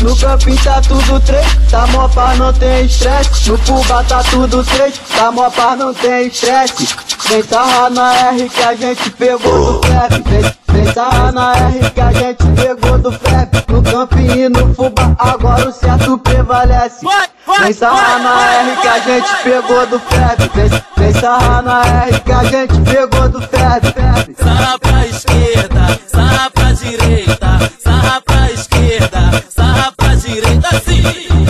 No campinho tá tudo 3, tá mó paz, não tem estresse. No Fubá tá tudo 3, tá mó paz, não tem estresse. Vem sarrar na R que a gente pegou do Feb. Vem sarrar na R que a gente pegou do Feb. No campinho e no Fubá agora o certo prevalece. Vem sarrar na R que a gente pegou do Feb. Vem sarrar na R que a gente pegou do Feb. Sarra pra esquerda, sarra pra direita, sarra pra esquerda, sarra pra direita, sim.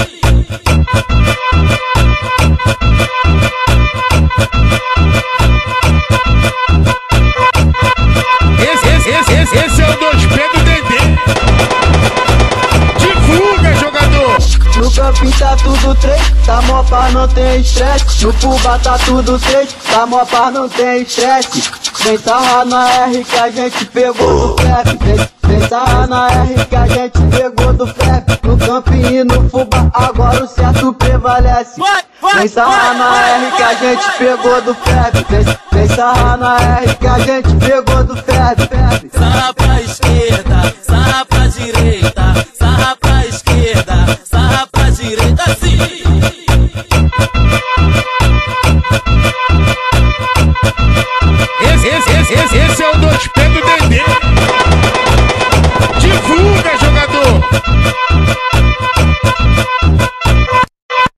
Esse é o 2P do Dendê. Divulga, jogador. No campinho tá tudo 3, tá mó paz, não tem estresse. No Fubá tá tudo 3, tá mó paz, não tem estresse. Vem sarrar na R que a gente pegou do Feb. Vem sarrar na R que a gente pegou do Feb. No campinho e no Fubá agora o certo prevalece. Vem sarrar na R que a gente pegou do Feb. Vem sarrar na R que a gente pegou do Feb. Sarra